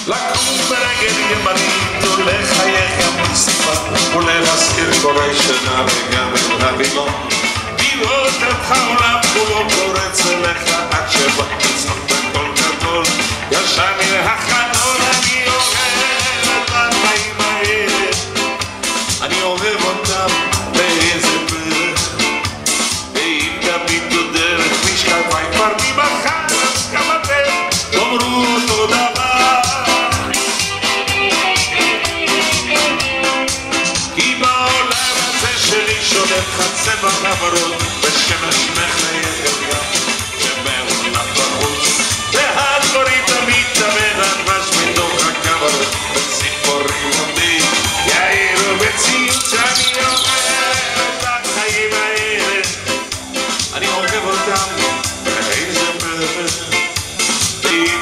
לקום ברגל ימנית ולחייך גם מסיפה ולהזכיר קורי שנה וגם את הבימון לראות את העולם כולו קורץ אליך עד שבא לצחוק בקול גדול ישן מן החלון אני אוהב את החיים האלה אני אוהב אותם באיזה פרח ואם תביטו דרך משקפיים כבר ממחר אז גם אתם תאמרו אותו דבר כי בעולם הזה שלי שולט חצבע חברות ושמש מחייך גם שמעולם בחוץ והדבורים תמיד תמיד הדבש מתוך הכברות וציפורים עומדים יאירו בציוץ אני אוהב את החיים האלה אני אוהב אותם באיזה פרח ואם